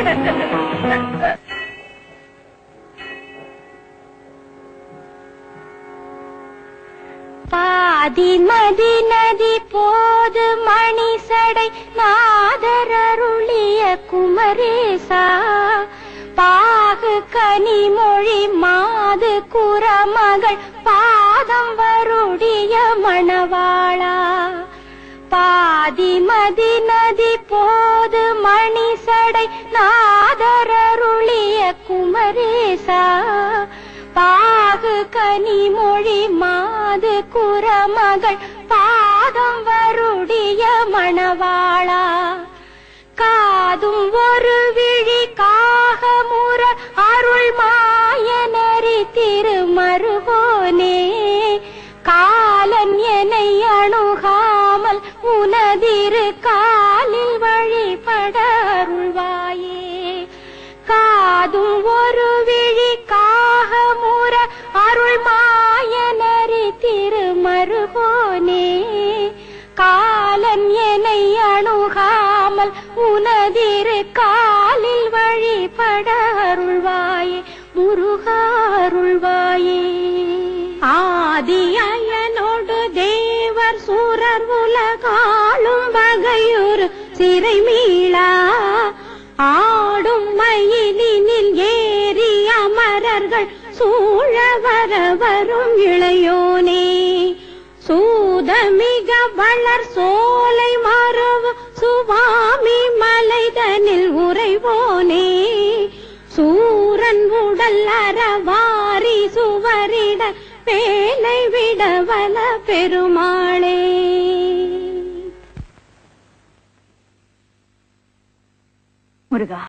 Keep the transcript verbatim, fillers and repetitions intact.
பாதி மதி நதி போது மணி சடை நாதரருளிய குமரேசா பாகு கனி மொழி மாது குரமகள் பாதம் வருடிய மணவாளா பாதி மதி நதி போது மணி சடை நாதரருளிய குமரேசா பாகு கனி மொழி மாது குரமகள் பாதம் வருடிய மணவாளா காதும் ஒரு விழி காகமுற அருள் மாயனரி திருமருகோனே காலன் என்னை அணுகாமல் உனதிரு காலில் வழிபட அருள்வாயே காதும் ஒரு விழி காகமுற அருள் மாயனரி திருமருகோனே காலன் என்னை அணுகாமல் உனதிரு காலில் வழிபட அருள்வாயே முருகா அருள்வாயே ஆதியனோடு தேவர் சூரர் உலகாளும் வகையொரு சிறை மீளா ஆடும் மயிலினில் ஏறி அமரர்கள் சூழ வர வரும் இளையோனே சூதமிக வளர் சோலை மரவு சுவாமி மலைதனில் உறைவோனே சூரன் உடல் அறவாரி சுவரிட பேனை விடவல பெருமாளே முருகா